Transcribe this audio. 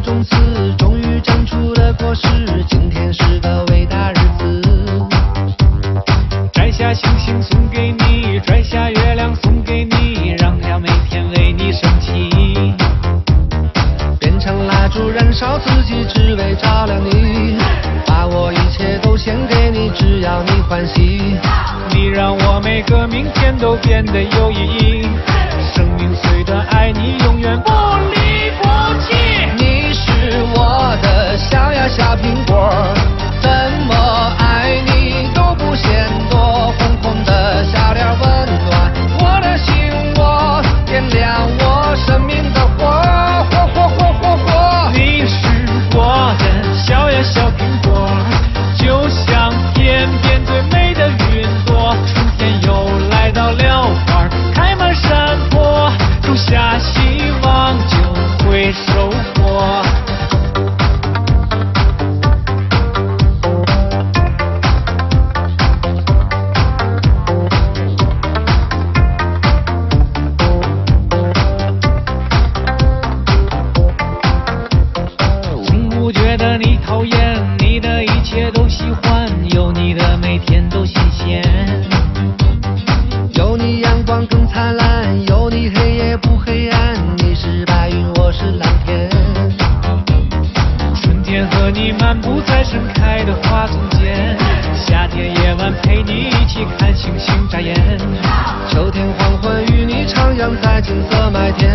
种子终于长出了果实，今天是个伟大日子。 摘下星星送给你，摘下月亮送给你，让太阳每天为你升起。 变成蜡烛燃烧自己，只为照亮你。把我一切都献给你，只要你欢喜。 你让我每个明天都变得有意义。生命虽短，爱你永远不离不弃。 你是我的小呀小苹果，怎么爱你都不嫌多。红红的笑脸温暖我的心窝，点亮我生命的火，火火火火火。 你是我的小呀小苹果，就像天边最美的云朵。春天又来到了花开满山坡，种下希望就会收获。从不觉得你讨厌，你的一切都喜欢，有你的每天都新鲜。 有你阳光更灿烂，有你黑夜不黑暗。你是白云，我是蓝天。 春天和你漫步在盛开的花丛间，夏天夜晚陪你一起看星星眨眼。 秋天黄昏与你徜徉在金色麦田。